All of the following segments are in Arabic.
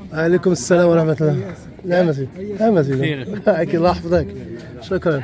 عليكم السلام ورحمة الله. نعم سيدي. نعم سيدي. الله يحفظك. شكرا.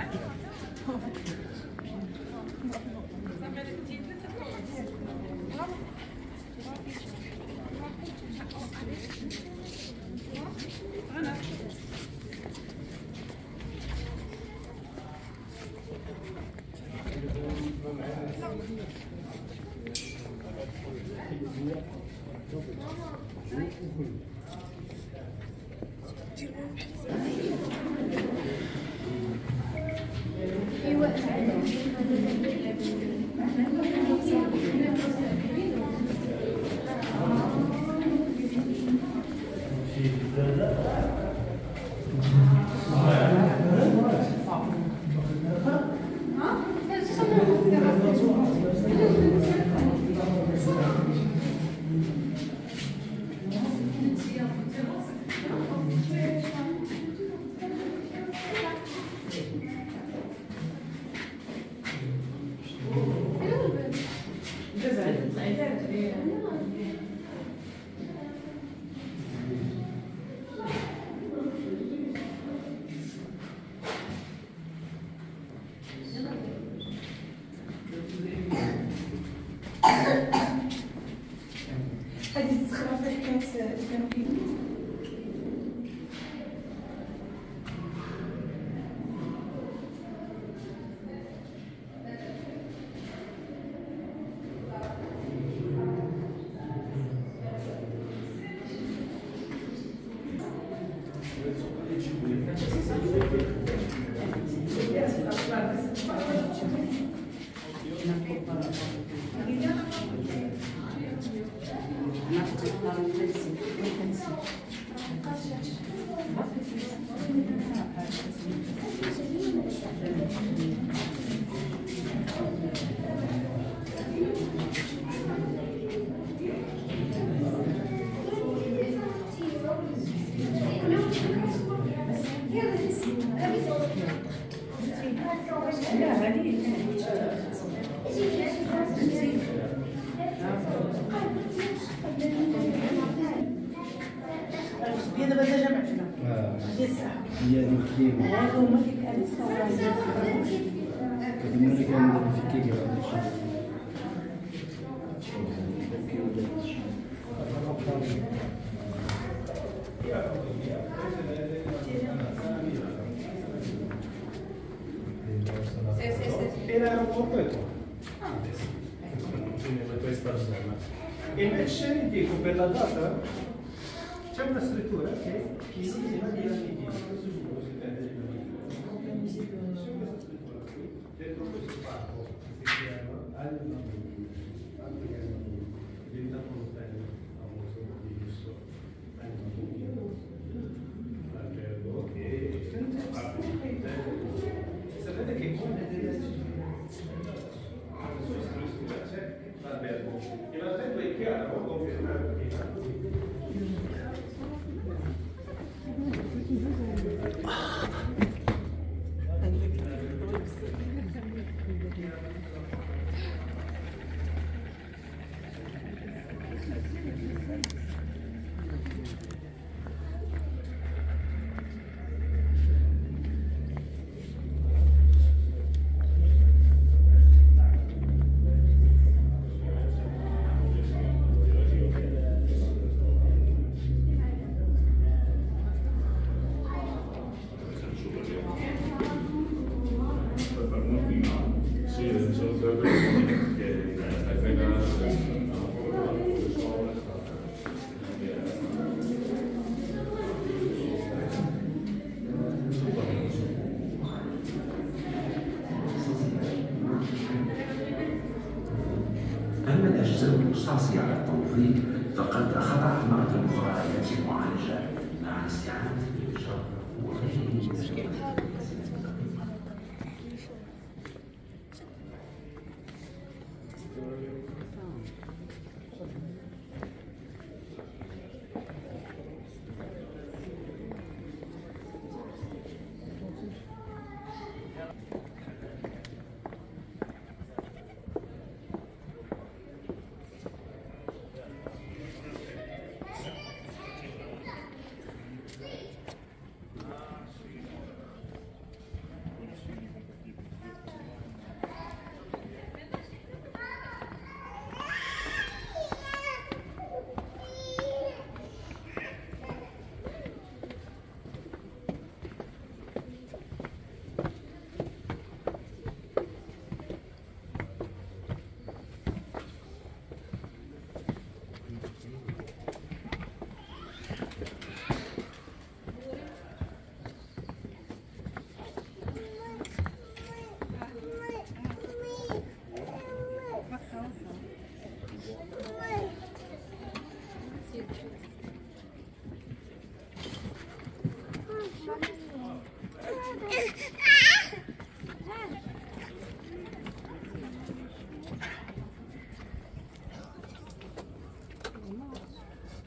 هذه الزخرفه اللي كانوا فيه. هي دابا جا جمع فينا ديال الساعه هي هذيك الكليمه هذا هما كيديروا لك كامل في كيكه هذا Invece dico per la data c'è una struttura che si chiama di dentro questo parco che si chiama diventato un hotel famoso di lusso albergo e sapete che come c'è l'albergo e l'albergo è chiaro confermato che أما الأجزاء المستعصية على التوظيف فقد خضعت مرة أخرى آلات المعالجة مع استعانة البشر وغيره.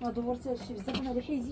ما دورت هادشي بزاف انا اللي حيزي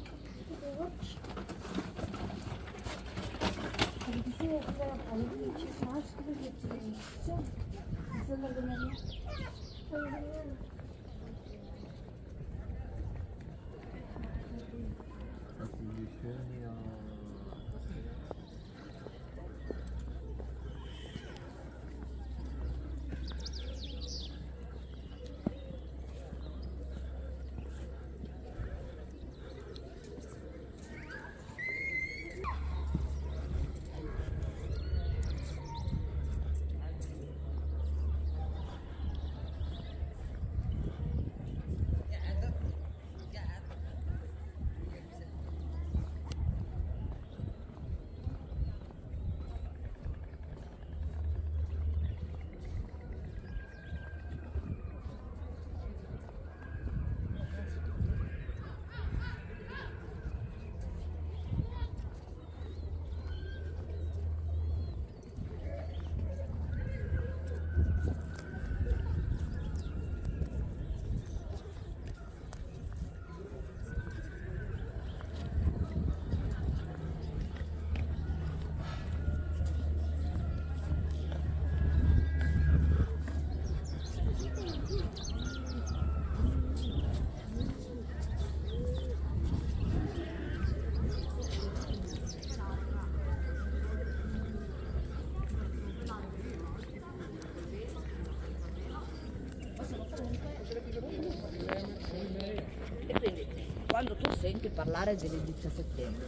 Quando tu senti parlare del 17 settembre.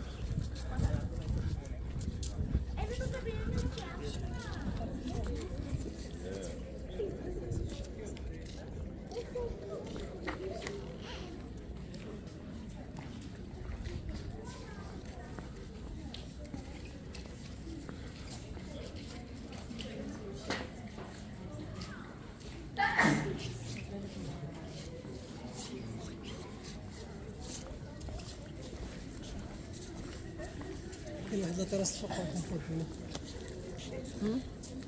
واحد لا تراس فوق فوق هنا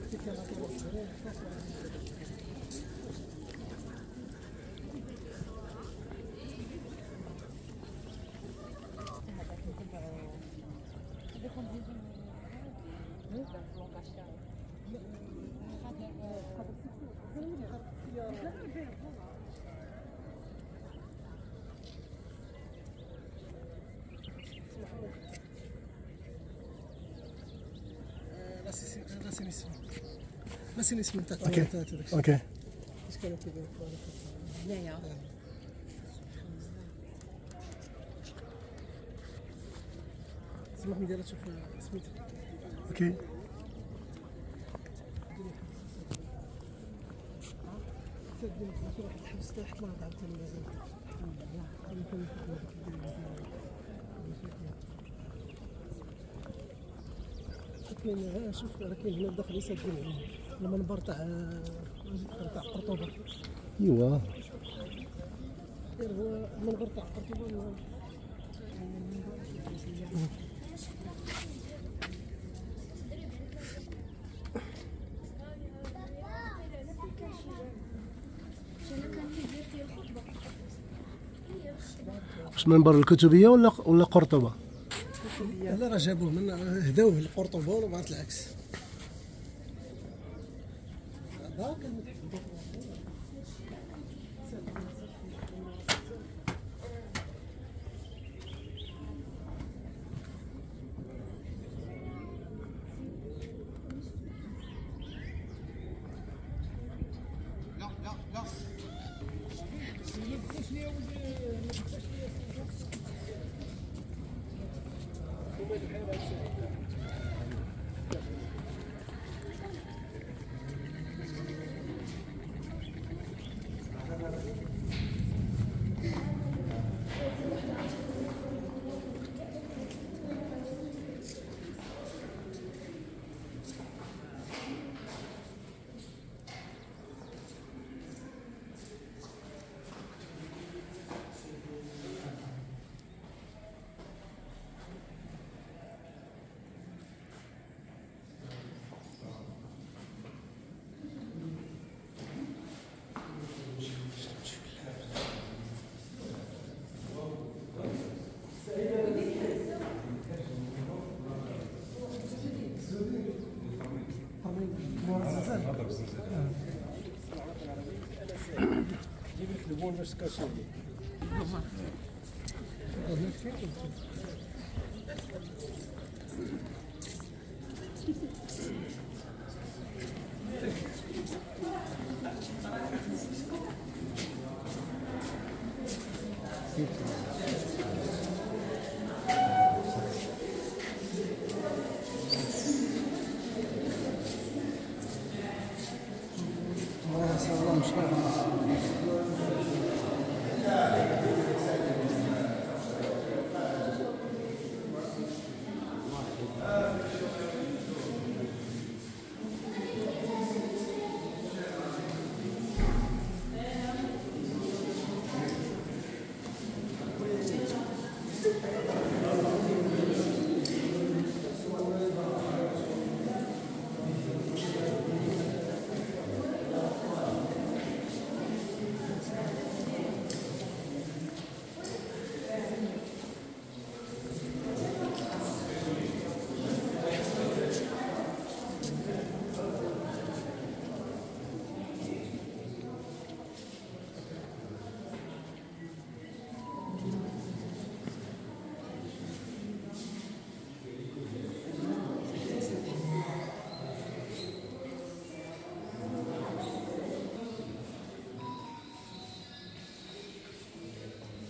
بس اسمه تاع اوكي ايش كانوا كيديروا هنايا سمح لي ندير تشوف سميتو اوكي سدين في واحد الحبس تحت ما عرفت انا مازال كاين شوف راه كاين هنا داخل يسدين عليه المنبر تاع قرطبه ايوا هو المنبر تاع قرطبه واش منبر الكتبيه ولا قرطبه؟ لا راه جابوه من هداوه لقرطبه ولا بعث العكس Le bon va se casser. الله يسلمك.